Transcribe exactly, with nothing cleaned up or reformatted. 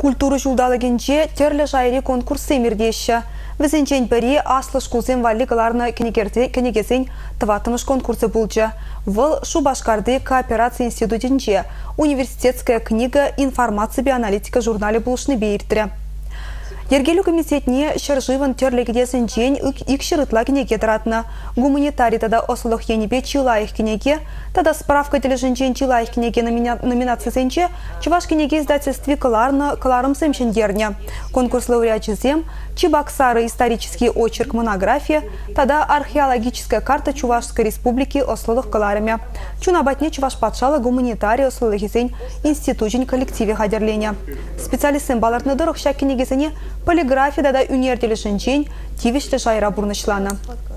Культура жулдалыгенче терлі жайри конкурсы мердеші. Візенчен бәрі аслы шкулзен валлигаларны кенегесен тыватымыш конкурсы булчы. Выл Шубашкарды кооперация институтинче университетская книга информация биоаналитика журнале булышны бейіртірі. Ергелі комитетне шыржывын терлегедесін жен ик шырытла кенеге тұратына. Гуманитарий тада осылық енебе чилайық кенеге, тада справка тележін жен чилайық кенеге номинациясенче Чуваш кенеге издательстве кыларны кыларым сэмшендерне. Конкурс лауреатчизем, Чебоксары исторический очерк монография, тада археологическая карта Чувашской республики ослылық кыларыме. Чунабатне Чуваш патшалы гуманитарий ослылық есен институтин коллективе хадерлене. Специалистен баларны дұрық шак кенегесіне полиграфия да үнерделі жінчен тивешлі жайра бұрнышланы.